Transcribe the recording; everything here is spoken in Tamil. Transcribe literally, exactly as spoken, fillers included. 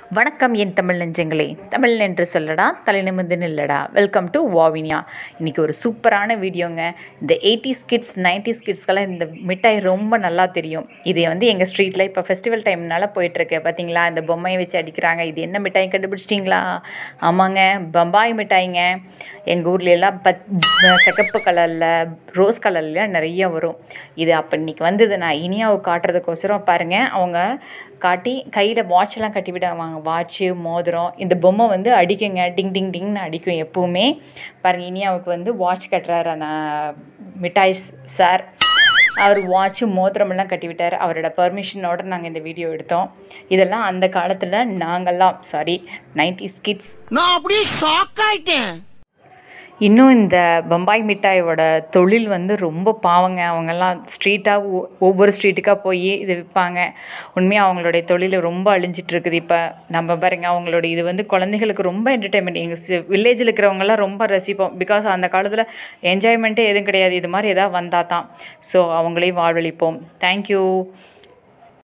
வணக்கம் என் தமிழ் நெஞ்சங்களே. தமிழ் என்று சொல்லடா, தலை நிமிர்ந்து நில்லடா. Welcome to Vavuniya. இன்றைக்கி ஒரு சூப்பரான வீடியோங்க. இந்த எயிட்டிஸ் கிட்ஸ் நைன்டிஸ் கிட்ஸ்க்கெல்லாம் இந்த மிட்டாய் ரொம்ப நல்லா தெரியும். இது வந்து எங்கள் ஸ்ட்ரீட்டில் இப்போ ஃபெஸ்டிவல் டைம்னால போயிட்டுருக்கு. பார்த்தீங்களா, இந்த பொம்மையை வச்சு அடிக்கிறாங்க. இது என்ன மிட்டாய் கண்டுபிடிச்சிட்டிங்களா? ஆமாங்க, பம்பாய் மிட்டாய்ங்க. எங்கள் ஊரில் எல்லாம் பத் சிகப்பு கலரில் ரோஸ் கலர்லாம் நிறைய வரும். இது அப்போ இன்றைக்கி வந்தது நான் இனியாவுக்கு காட்டுறதுக்கோசரம் பாருங்கள். அவங்க காட்டி கையில் வாட்செல்லாம் கட்டி விடுவாங்க. வாட்சு, மோதிரம். இந்த பொம்மை வந்து அடிக்குங்க, டிங் டிங் டிங்னு அடிக்கும் எப்போவுமே. பாருங்கள், இனியாவுக்கு வந்து வாட்ச் கட்டுறாரு அந்த மிட்டாய் சார். அவர் வாட்சு, மோதிரமெல்லாம் கட்டி விட்டார். அவரோட பர்மிஷனோடு நாங்கள் இந்த வீடியோ எடுத்தோம். இதெல்லாம் அந்த காலத்தில் நாங்கள்லாம் சாரி நைன்டிஸ் கிட்ஸ். நான் அப்படியே ஷாக் ஆயிட்டேன். இன்னும் இந்த பம்பாய் மிட்டாயோட தொழில் வந்து ரொம்ப பாவங்க. அவங்கெல்லாம் ஸ்ட்ரீட்டாக ஒவ்வொரு ஸ்ட்ரீட்டுக்காக போய் இது விற்பாங்க. உண்மையாக அவங்களுடைய தொழில் ரொம்ப அழிஞ்சிட்ருக்குது. இப்போ நம்ம பாருங்க, அவங்களோட இது வந்து குழந்தைகளுக்கு ரொம்ப என்டர்டெயின்மெண்ட். எங்கள் வில்லேஜில் இருக்கிறவங்கெல்லாம் ரொம்ப ரசிப்போம். பிகாஸ் அந்த காலத்தில் என்ஜாய்மெண்ட்டே எதுவும் கிடையாது. இது மாதிரி எதாவது வந்தால் தான். ஸோ அவங்களையும் வாழ்வழிப்போம். தேங்க்யூ.